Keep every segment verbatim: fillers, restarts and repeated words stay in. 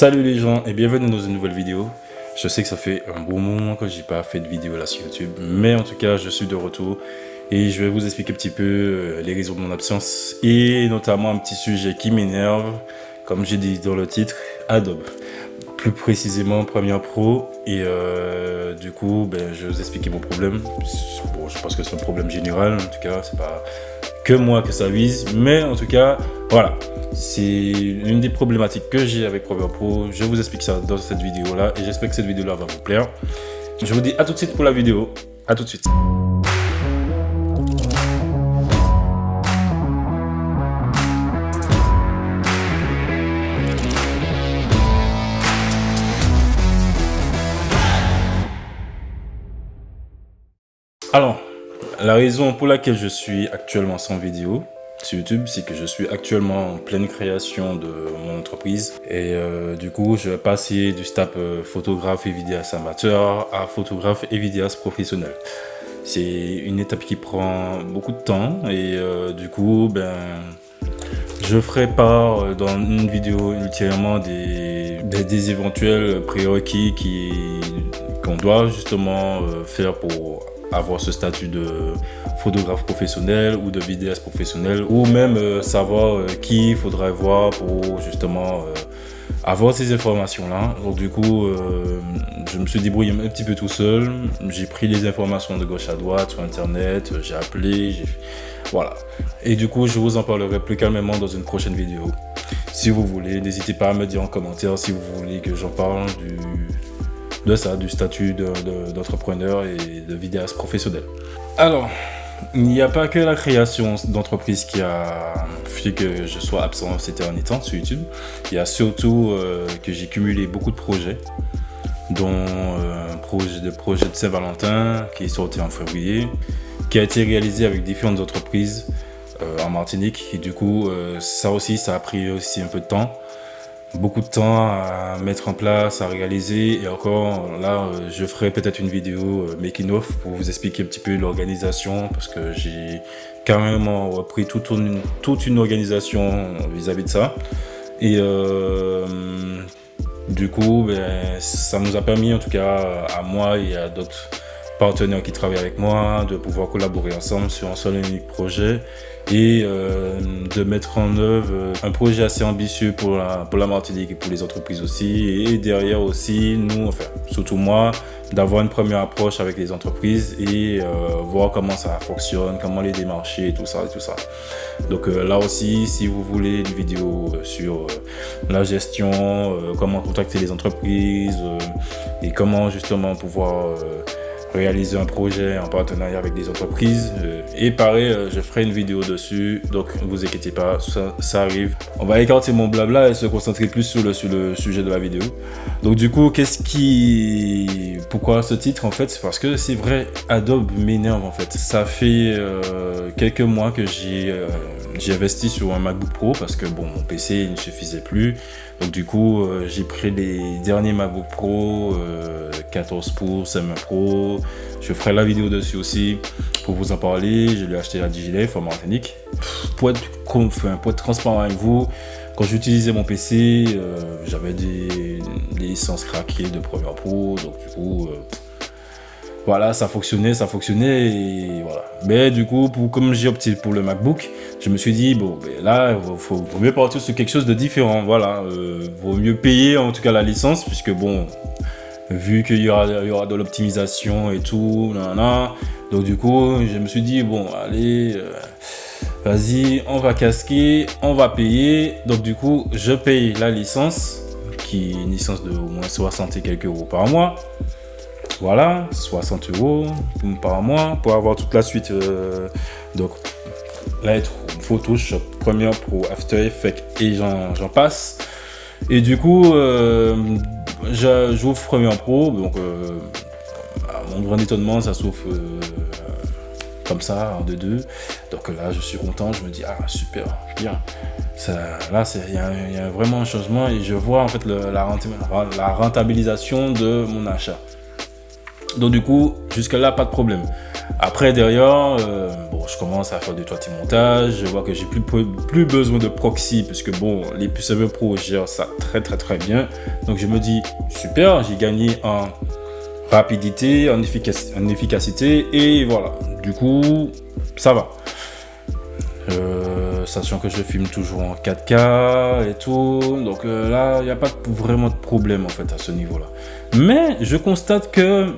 Salut les gens et bienvenue dans une nouvelle vidéo. Je sais que ça fait un bon moment que j'ai pas fait de vidéo là sur YouTube, mais en tout cas je suis de retour et je vais vous expliquer un petit peu les raisons de mon absence et notamment un petit sujet qui m'énerve, comme j'ai dit dans le titre, Adobe. Plus précisément Premiere Pro et euh, du coup ben, je vais vous expliquer mon problème. Bon, je pense que c'est un problème général, en tout cas c'est pas que moi que ça vise, mais en tout cas voilà, c'est une des problématiques que j'ai avec Premiere Pro. Je vous explique ça dans cette vidéo là et j'espère que cette vidéo là va vous plaire. Je vous dis à tout de suite pour la vidéo, à tout de suite. Alors, la raison pour laquelle je suis actuellement sans vidéo sur YouTube, c'est que je suis actuellement en pleine création de mon entreprise. Et euh, du coup, je vais passer du stade euh, photographe et vidéaste amateur à photographe et vidéaste professionnel. C'est une étape qui prend beaucoup de temps et euh, du coup, ben, je ferai part dans une vidéo ultérieurement des, des, des éventuels prérequis qui, qu'on doit justement euh, faire pour avoir ce statut de photographe professionnel ou de vidéaste professionnel, ou même euh, savoir euh, qui il faudrait voir pour justement euh, avoir ces informations là. Donc du coup euh, je me suis débrouillé un petit peu tout seul, j'ai pris les informations de gauche à droite sur internet, j'ai appelé, j'ai... voilà, et du coup je vous en parlerai plus calmement dans une prochaine vidéo. Si vous voulez, n'hésitez pas à me dire en commentaire si vous voulez que j'en parle du de ça, du statut d'entrepreneur et de vidéaste professionnel. Alors, il n'y a pas que la création d'entreprise qui a fait que je sois absent ces derniers temps sur YouTube. Il y a surtout euh, que j'ai cumulé beaucoup de projets, dont euh, un projet de, projet de Saint-Valentin qui est sorti en février, qui a été réalisé avec différentes entreprises euh, en Martinique. Et du coup, euh, ça aussi, ça a pris aussi un peu de temps. Beaucoup de temps à mettre en place, à réaliser, et encore là je ferai peut-être une vidéo making of pour vous expliquer un petit peu l'organisation, parce que j'ai carrément repris toute une, toute une organisation vis-à-vis de ça. Et euh, du coup ben, ça nous a permis, en tout cas à moi et à d'autres partenaires qui travaillent avec moi, de pouvoir collaborer ensemble sur un seul et unique projet et euh, de mettre en œuvre un projet assez ambitieux pour la, pour la Martinique et pour les entreprises aussi, et derrière aussi nous, enfin surtout moi, d'avoir une première approche avec les entreprises et euh, voir comment ça fonctionne, comment les démarcher et tout ça et tout ça. Donc euh, là aussi, si vous voulez une vidéo sur euh, la gestion, euh, comment contacter les entreprises euh, et comment justement pouvoir euh, réaliser un projet en partenariat avec des entreprises, euh, et pareil, euh, je ferai une vidéo dessus, donc ne vous inquiétez pas, ça, ça arrive. On va écarter mon blabla et se concentrer plus sur le, sur le sujet de la vidéo. Donc du coup, qu'est-ce qui... pourquoi ce titre en fait? C'est parce que c'est vrai, Adobe m'énerve en fait. Ça fait euh, quelques mois que j'ai euh, j'ai investi sur un MacBook Pro parce que bon, mon P C il ne suffisait plus. Donc du coup, euh, j'ai pris les derniers MacBook Pro, euh, quatorze pouces, M un Pro. Je ferai la vidéo dessus aussi pour vous en parler. Je l'ai acheté à Digilife en Martinique. Pour être, enfin, pour être transparent avec vous, quand j'utilisais mon P C, euh, j'avais des, des licences craquées de Premiere Pro. Donc du coup, euh, voilà, ça fonctionnait, ça fonctionnait et voilà. Mais du coup, pour, comme j'ai opté pour le MacBook, je me suis dit, bon, ben là, il faut, faut mieux partir sur quelque chose de différent. Voilà, euh, vaut mieux payer en tout cas la licence, puisque bon, vu qu'il y aura, il y aura de l'optimisation et tout, nan, nan. Donc du coup, je me suis dit, bon, allez, euh, vas-y, on va casquer, on va payer. Donc du coup, je paye la licence, qui est une licence de au moins soixante et quelques euros par mois. Voilà, soixante euros par mois pour avoir toute la suite. Euh, donc, Lightroom, Photoshop, Premiere Pro, After Effects et j'en passe. Et du coup, euh, j'ouvre Premiere Pro. Donc, euh, à mon grand étonnement, ça s'ouvre euh, comme ça, en deux deux. Donc là, je suis content. Je me dis, ah, super, bien. Ça, là, il y, y a vraiment un changement et je vois en fait le, la, la rentabilisation de mon achat. Donc du coup, jusque là, pas de problème. Après, derrière, euh, bon, bon, je commence à faire deux trois petits montages, je vois que j'ai plus, plus besoin de proxy, parce que bon, les puces M un Pro gèrent ça très très très bien. Donc je me dis, super, j'ai gagné en rapidité, en, efficac en efficacité, et voilà, du coup, ça va. Euh, sachant que je filme toujours en quatre K et tout, donc euh, là, il n'y a pas vraiment de problème en fait à ce niveau-là. Mais je constate que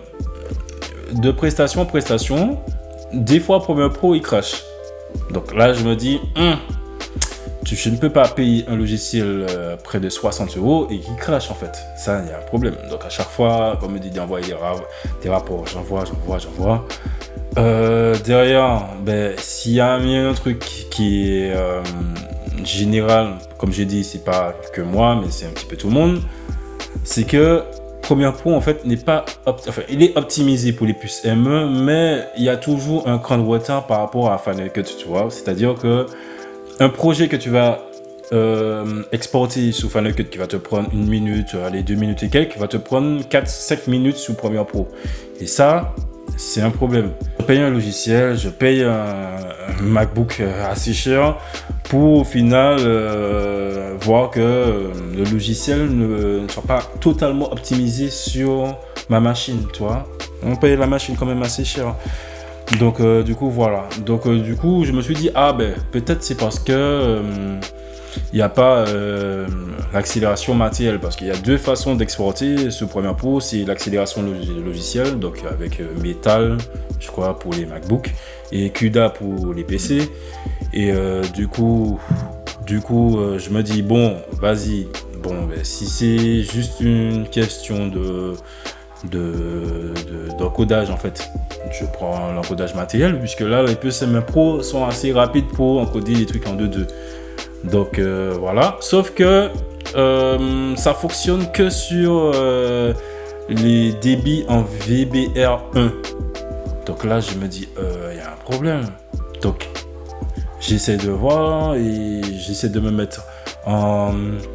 de prestation en prestation, des fois Premiere Pro il crache. Donc là, je me dis, hum, tu, je ne peux pas payer un logiciel euh, près de soixante euros et qui crache en fait. Ça, il y a un problème. Donc à chaque fois, on me dit d'envoyer des, ra des rapports, j'envoie, j'envoie, j'envoie. Euh, derrière, ben, s'il y a un truc qui est euh, général, comme j'ai dit, c'est pas que moi, mais c'est un petit peu tout le monde, c'est que Premiere Pro en fait n'est pas, enfin, il est optimisé pour les puces M un, mais il y a toujours un cran de retard par rapport à Final Cut, tu vois. C'est-à-dire que un projet que tu vas euh, exporter sous Final Cut qui va te prendre une minute, allez, deux minutes et quelques, va te prendre quatre cinq minutes sous Premiere Pro. Et ça, c'est un problème. Je paye un logiciel, je paye un, un MacBook assez cher pour au final euh, voir que euh, le logiciel ne, ne soit pas totalement optimisé sur ma machine, tu vois. On paye la machine quand même assez cher. Donc euh, du coup voilà. Donc euh, du coup je me suis dit ah ben peut-être c'est parce que euh, il n'y a pas euh, l'accélération matérielle, parce qu'il y a deux façons d'exporter ce Premiere Pro, c'est l'accélération logicielle, donc avec euh, Metal, je crois, pour les MacBooks, et CUDA pour les P C. Et euh, du coup, du coup euh, je me dis, bon, vas-y, bon, ben, si c'est juste une question de d'encodage, de, de, en fait, je prends l'encodage matériel, puisque là, les puces M un Pro sont assez rapides pour encoder les trucs en deux deux. Donc euh, voilà, sauf que euh, ça fonctionne que sur euh, les débits en V B R un. Donc là je me dis, il euh, y a un problème. Donc j'essaie de voir et j'essaie de me mettre en,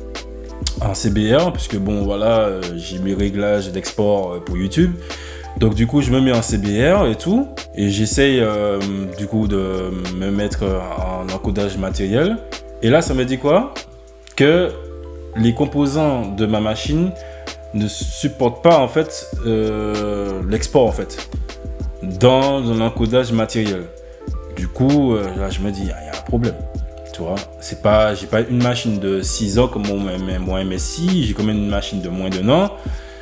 en C B R, puisque bon voilà, euh, j'ai mes réglages d'export pour YouTube. Donc du coup je me mets en C B R et tout, et j'essaye euh, du coup de me mettre en encodage matériel. Et là, ça me dit quoi? Que les composants de ma machine ne supportent pas en fait euh, l'export en fait dans un encodage matériel. Du coup, euh, là, je me dis, il y a un problème. Tu vois, c'est pas, j'ai pas une machine de six ans comme mon, mon M S I, j'ai quand même une machine de moins d'un an.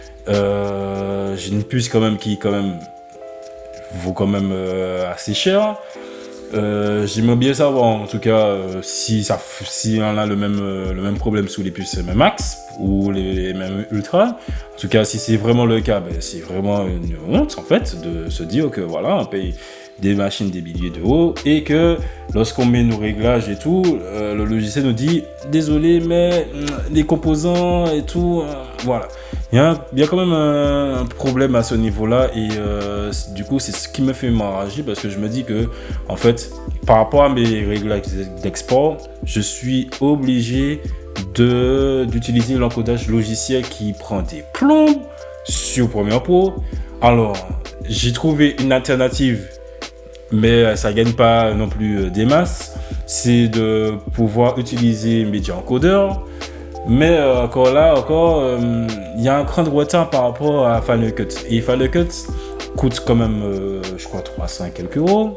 Euh, j'ai une puce quand même qui quand même vaut quand même euh, assez cher. Euh, J'aimerais bien savoir en tout cas euh, si, ça, si on a le même, euh, le même problème sous les puces M un Max ou les M un Ultra. En tout cas, si c'est vraiment le cas, ben, c'est vraiment une honte en fait de se dire que voilà, on paye des machines des milliers d'euros et que lorsqu'on met nos réglages et tout, euh, le logiciel nous dit désolé mais euh, les composants et tout, euh, voilà. Il y, a un, il y a quand même un, un problème à ce niveau-là et euh, du coup c'est ce qui me fait m'enrager, parce que je me dis que en fait par rapport à mes réglages d'export, je suis obligé de d'utiliser l'encodage logiciel qui prend des plombs sur Premiere Pro. Alors j'ai trouvé une alternative, mais ça gagne pas non plus des masses, c'est de pouvoir utiliser Media Encoder. Mais euh, encore là, encore, il euh, y a un cran de retard par rapport à Final Cut. Et Final Cut coûte quand même, euh, je crois, trois cents et quelques euros.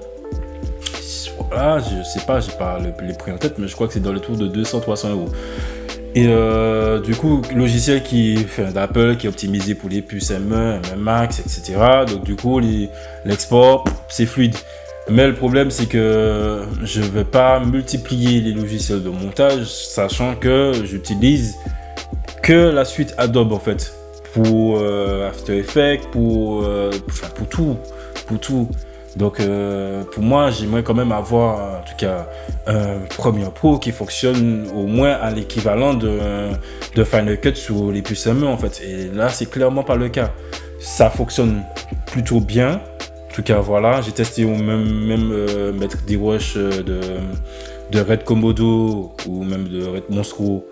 Voilà, je sais pas, j'ai pas le, les prix en tête, mais je crois que c'est dans le tour de deux cents à trois cents euros. Et euh, du coup, logiciel qui fait d'Apple, qui est optimisé pour les puces M un, M un Max, et cetera. Donc du coup, l'export, c'est fluide. Mais le problème, c'est que je ne vais pas multiplier les logiciels de montage, sachant que j'utilise que la suite Adobe en fait, pour euh, After Effects, pour, euh, pour, pour tout, pour tout. Donc euh, pour moi, j'aimerais quand même avoir en tout cas un Premiere Pro qui fonctionne au moins à l'équivalent de, de Final Cut sur les puces M un en fait. Et là, c'est clairement pas le cas. Ça fonctionne plutôt bien. En tout cas, voilà, j'ai testé ou même, même euh, mettre des rushs de, de Red Komodo ou même de Red Monstro.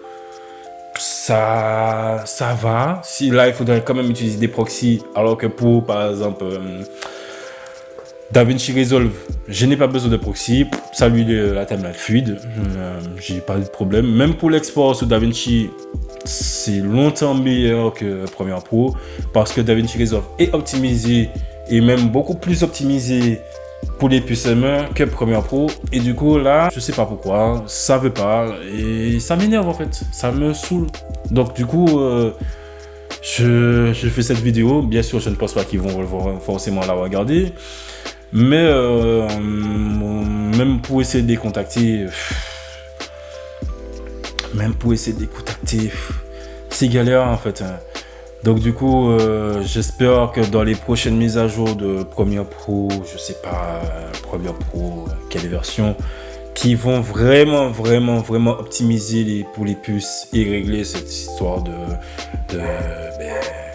Ça, ça va. Si là, il faudrait quand même utiliser des proxys, alors que pour, par exemple, euh, DaVinci Resolve, je n'ai pas besoin de proxy. Ça lui, la timeline fluide, euh, j'ai pas de problème. Même pour l'export sur DaVinci, c'est longtemps meilleur que Premiere Pro parce que DaVinci Resolve est optimisé et même beaucoup plus optimisé pour les puces M un que Premiere Pro. Et du coup, là, je sais pas pourquoi, ça veut pas et ça m'énerve en fait, ça me saoule. Donc, du coup, euh, je, je fais cette vidéo. Bien sûr, je ne pense pas qu'ils vont forcément la regarder. Mais euh, même pour essayer de les contacter, même pour essayer de les contacter, c'est galère en fait. Donc du coup, euh, j'espère que dans les prochaines mises à jour de Premiere Pro, je sais pas, Premiere Pro, quelle version, qui vont vraiment, vraiment, vraiment optimiser les, pour les puces et régler cette histoire de... de ben,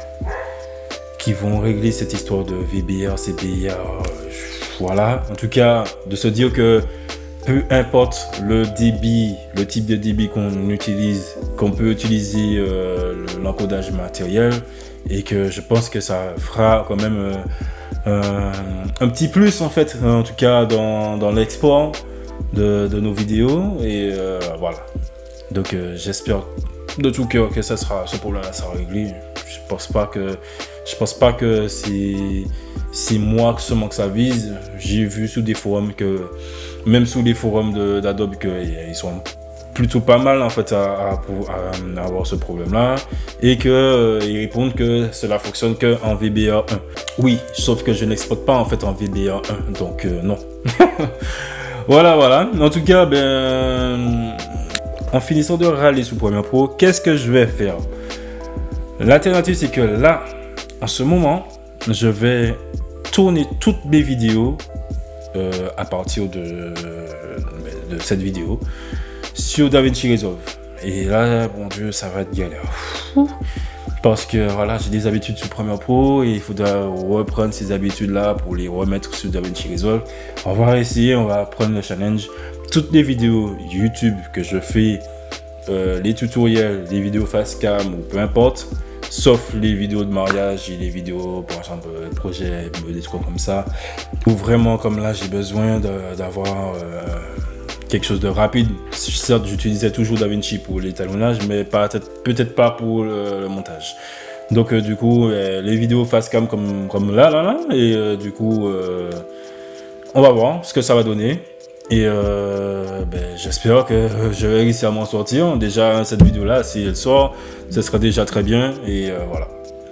qui vont régler cette histoire de V B R, C B R, voilà. En tout cas, de se dire que peu importe le débit, le type de débit qu'on utilise, qu'on peut utiliser euh, l'encodage matériel et que je pense que ça fera quand même euh, euh, un petit plus en fait, en tout cas dans, dans l'export de, de nos vidéos et euh, voilà. Donc euh, j'espère de tout cœur que ça sera, ce problème-là sera réglé. Je pense pas que je pense pas que c'est c'est moi seulement que ça vise. J'ai vu sur des forums que même sur les forums d'Adobe qu'ils sont plutôt pas mal en fait à, à, à, à avoir ce problème-là et que euh, ils répondent que cela fonctionne que en V B R un. Oui, sauf que je n'exporte pas en fait en V B R un, donc euh, non. Voilà, voilà. En tout cas, ben en finissant de râler sous Premiere Pro, qu'est-ce que je vais faire? L'alternative, c'est que là, en ce moment, je vais tourner toutes mes vidéos euh, à partir de, de cette vidéo sur DaVinci Resolve. Et là, mon Dieu, ça va être galère. Parce que voilà, j'ai des habitudes sur Premiere Pro et il faudra reprendre ces habitudes-là pour les remettre sur DaVinci Resolve. On va essayer, on va prendre le challenge. Toutes les vidéos YouTube que je fais, euh, les tutoriels, les vidéos face cam ou peu importe, sauf les vidéos de mariage et les vidéos, par exemple, de projet, des trucs comme ça, où vraiment, comme là, j'ai besoin d'avoir euh, quelque chose de rapide. Certes, j'utilisais toujours DaVinci pour l'étalonnage, mais peut-être peut-être pas pour le, le montage. Donc, euh, du coup, euh, les vidéos face cam comme, comme là, là, là, et euh, du coup, euh, on va voir ce que ça va donner. Et euh, ben, j'espère que je vais réussir à m'en sortir. Déjà, cette vidéo-là, si elle sort, ce sera déjà très bien. Et euh, voilà.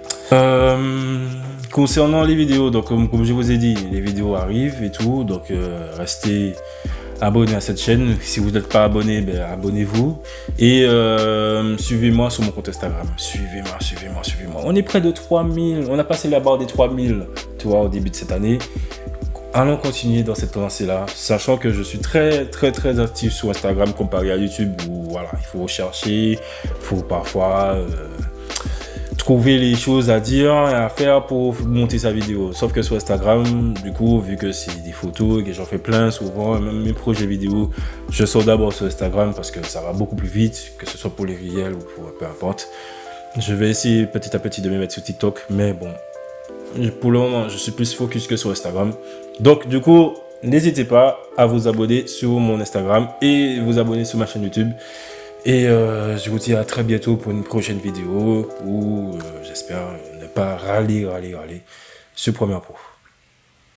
Euh, concernant les vidéos, donc comme, comme je vous ai dit, les vidéos arrivent et tout. Donc, euh, restez abonnés à cette chaîne. Si vous n'êtes pas abonné, ben, abonnez-vous. Et euh, suivez-moi sur mon compte Instagram. Suivez-moi, suivez-moi, suivez-moi. On est près de trois mille. On a passé la barre des trois mille, tu vois, au début de cette année. Allons continuer dans cette lancée-là, sachant que je suis très très très actif sur Instagram comparé à YouTube où voilà, il faut chercher, il faut parfois euh, trouver les choses à dire et à faire pour monter sa vidéo. Sauf que sur Instagram, du coup, vu que c'est des photos et que j'en fais plein souvent, même mes projets vidéo, je sors d'abord sur Instagram parce que ça va beaucoup plus vite, que ce soit pour les réels ou pour peu importe. Je vais essayer petit à petit de me mettre sur TikTok, mais bon. Pour le moment, je suis plus focus que sur Instagram. Donc, du coup, n'hésitez pas à vous abonner sur mon Instagram et vous abonner sur ma chaîne YouTube. Et euh, je vous dis à très bientôt pour une prochaine vidéo où euh, j'espère ne pas râler, râler, râler sur Premiere Pro.